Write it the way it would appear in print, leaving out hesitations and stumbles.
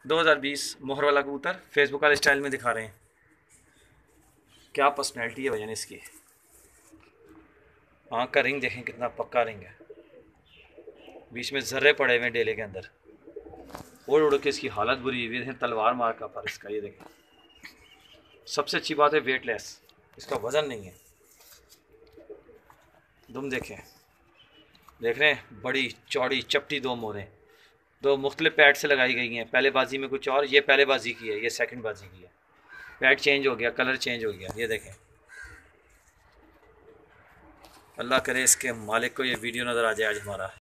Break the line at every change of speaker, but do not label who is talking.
2020 मोहर वाला कबूतर फेसबुक वाले स्टाइल में दिखा रहे हैं। क्या पर्सनैलिटी है भजन इसकी। आँख का रिंग देखें कितना पक्का रिंग है, बीच में जर्रे पड़े हुए हैं डेले के अंदर। उड़ उड़ के इसकी हालत बुरी हुई है, तलवार मार का पर इसका। ये देखें, सबसे अच्छी बात है वेटलेस, इसका वज़न नहीं है। दुम देखें, देख रहे हैं, बड़ी चौड़ी चपटी दो मोरें, दो मुख्तलिफ पैड से लगाई गई हैं। पहले बाजी में कुछ और, ये पहले बाजी की है, ये सेकंड बाजी की है। पैड चेंज हो गया, कलर चेंज हो गया। ये देखें, अल्लाह करे इसके मालिक को ये वीडियो नज़र आ जाए आज हमारा।